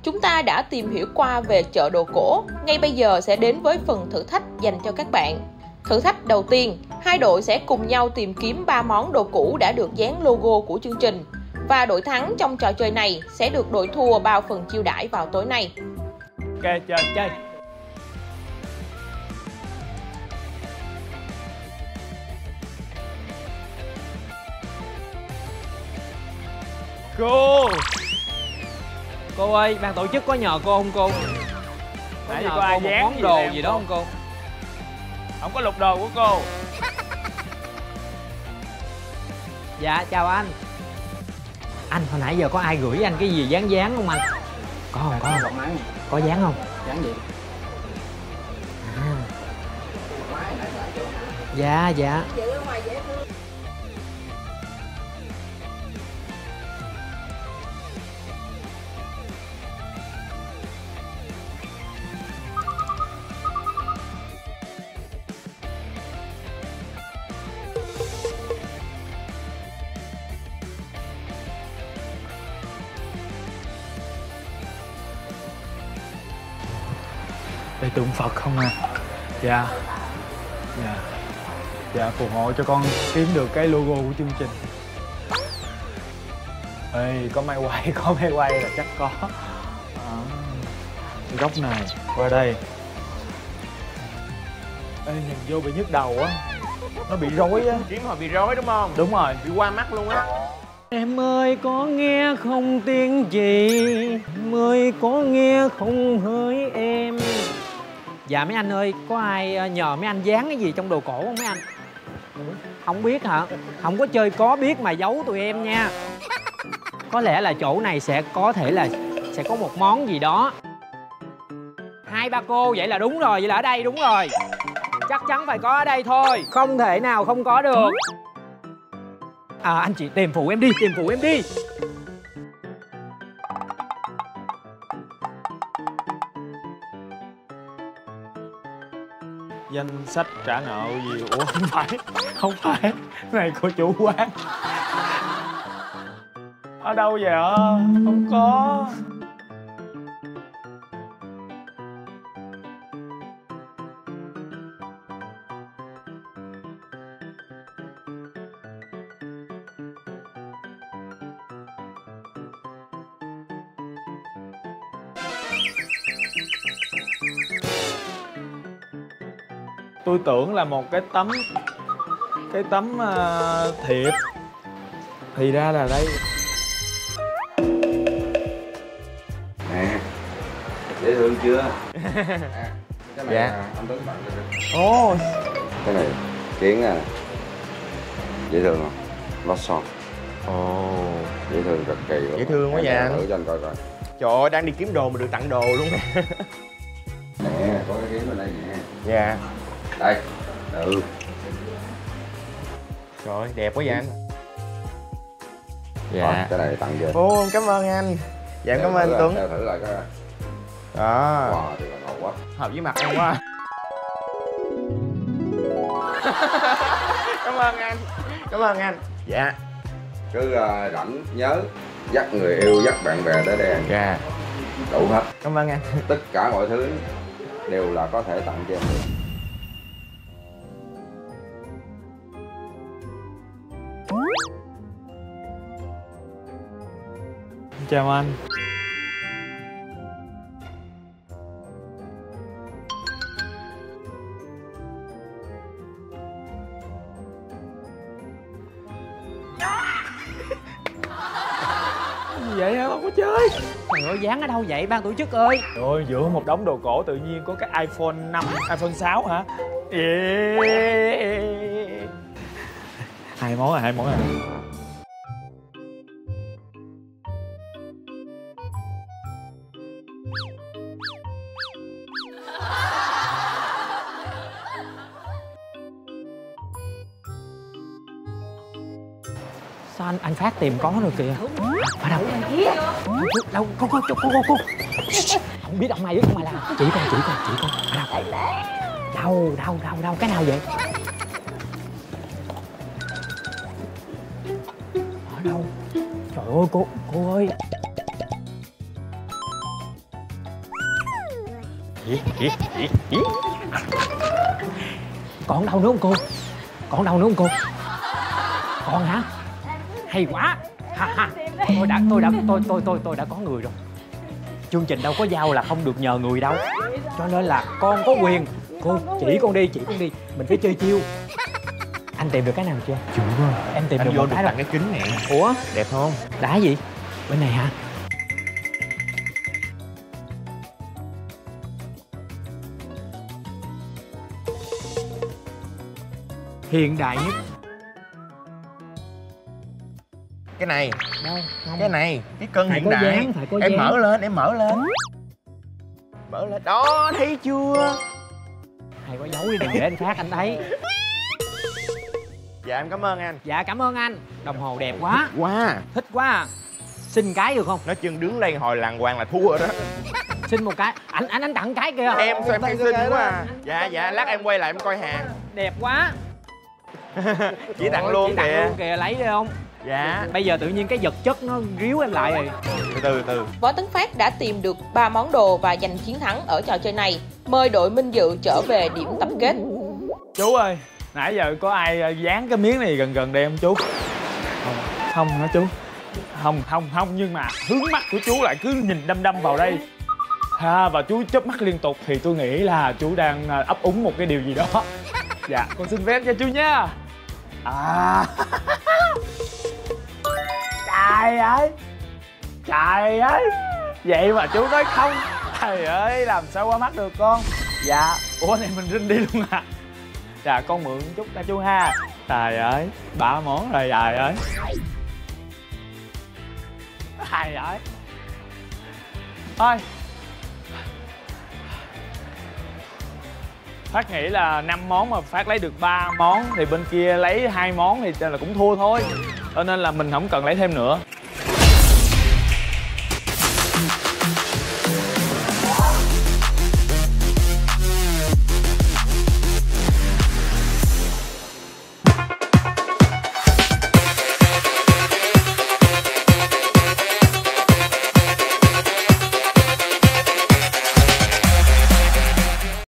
Chúng ta đã tìm hiểu qua về chợ đồ cổ, ngay bây giờ sẽ đến với phần thử thách dành cho các bạn. Thử thách đầu tiên, hai đội sẽ cùng nhau tìm kiếm 3 món đồ cũ đã được dán logo của chương trình. Và đội thắng trong trò chơi này sẽ được đội thua bao phần chiêu đãi vào tối nay. Ok, chơi. Cô ơi, ban tổ chức có nhờ cô không cô? Nãy Nhờ có ai cô một dán món gì đồ đây gì không đó không cô? Không có lục đồ của cô. Dạ, chào anh. Anh, hồi nãy giờ có ai gửi anh cái gì dán không anh? Có không? Có dán không? Dán gì? À. Dạ. Đây tượng Phật không à? Dạ, phù hộ cho con kiếm được cái logo của chương trình. Ê, có máy quay là chắc có. Góc này, qua đây. Ê, nhìn vô bị nhức đầu á. Nó bị rối á. Kiếm hồi bị rối đúng không? Đúng rồi. Bị qua mắt luôn á. Em ơi có nghe không tiếng gì, em ơi có nghe không hỡi em. Dạ mấy anh ơi, có ai nhờ mấy anh dán cái gì trong đồ cổ không mấy anh? Không biết hả? Không có chơi có biết mà giấu tụi em nha. Có lẽ là chỗ này sẽ có thể là sẽ có một món gì đó. 2-3 cô, vậy là đúng rồi, vậy là ở đây đúng rồi. Chắc chắn phải có ở đây thôi, không thể nào không có được. Anh chị tìm phụ em đi, Danh sách trả nợ gì? Ủa không phải này của chủ quán. Ở đâu vậy ạ? Không có. Tôi tưởng là một cái tấm thiệp, thì ra là đây. Nè, dễ thương chưa? Cái này Dạ. anh Tuấn tặng cho em. Ồ, Cái này Kiến à, dễ thương không? Lót son. Ồ, Dễ thương cực kỳ luôn. dễ thương quá Em nha. thử cho anh coi coi. Trời ơi, đang đi kiếm đồ mà được tặng đồ luôn nè. Nè, có cái kiến bên đây nè. Dạ. Đây. Ừ. Trời ơi, đẹp quá vậy anh. Rồi, cái này tặng cho. Ồ, cảm ơn anh. Dạ em cảm ơn anh Tuấn. Đeo thử lại coi. Đó. Wow, thì là ngầu quá. Hợp với mặt em quá. Cảm ơn anh. Cảm ơn anh. Dạ. Cứ rảnh nhớ dắt người yêu, dắt bạn bè tới đây ăn. Dạ. Đủ hết. Cảm ơn anh. Tất cả mọi thứ đều là có thể tặng cho em được. chào anh. Gì vậy hả? Không có chơi. Trời ơi, dán ở đâu vậy ban tổ chức ơi? Trời ơi, giữa một đống đồ cổ tự nhiên có cái iPhone 5, iPhone 6 hả? Yeah. Hai món à. Sao anh Phát tìm có rồi kìa. Ở đâu? Đâu? Cô. Không biết ông ai biết ông ai làm. Chỉ con. Ở đâu? Cái nào vậy? Ở đâu? Trời ơi cô ơi. Còn đâu nữa không cô? Còn đâu nữa không cô? Còn hả? Hay quá. Ha ha. Tôi đã có người rồi. Chương trình đâu có giao là không được nhờ người đâu. Cho nên là con có quyền. Cô chỉ con đi, mình phải chơi chiêu. Anh tìm được cái nào chưa? Chưa. Em tìm Anh được vô một được cái tặng rồi. cái kính nè. Ủa? Đẹp không? Đá gì? Bên này hả? Hiện đại nhất. Cái này. Đâu? Không. Cái này. Cái cân Phải hiện có đại. dáng, phải có Em dáng. mở lên, em mở lên. Mở lên. Đó, thấy chưa? Hay quá, giấu đi đừng để anh khác anh thấy. Dạ em cảm ơn anh. Dạ cảm ơn anh. Đồng hồ đẹp quá. Wow. Thích quá à. Xin cái được không? Nói chân đứng đây hồi làng quang là thua rồi đó. Xin một cái. Anh tặng cái kìa. Em sao em thấy xinh quá à. Dạ, lát em quay lại em coi hàng. Đẹp quá. Chỉ tặng luôn Chỉ tặng kìa. luôn kìa, lấy đi không? Dạ. Bây giờ tự nhiên cái vật chất nó ríu em lại rồi. Từ. Võ Tấn Phát đã tìm được 3 món đồ và giành chiến thắng ở trò chơi này. Mời đội Minh Dự trở về điểm tập kết. Chú ơi, nãy giờ có ai dán cái miếng này gần đây không chú? Không hả chú? Không, nhưng mà hướng mắt của chú lại cứ nhìn đăm vào đây. Và chú chớp mắt liên tục thì tôi nghĩ là chú đang ấp úng một cái điều gì đó. Dạ, con xin phép cho chú nha. Trời ơi, vậy mà chú nói không. Trời ơi, làm sao qua mắt được con. Dạ, ủa này mình rinh đi luôn à. Dạ, con mượn chút nha chú ha. Trời ơi, 3 món rồi, trời ơi. Trời ơi. Thôi, Phát nghĩ là 5 món mà Phát lấy được 3 món thì bên kia lấy 2 món thì là cũng thua thôi. Cho nên là mình không cần lấy thêm nữa.